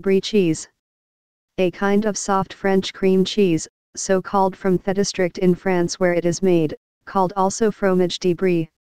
Brie cheese. A kind of soft French cream cheese, so called from the district in France where it is made, called also fromage de brie.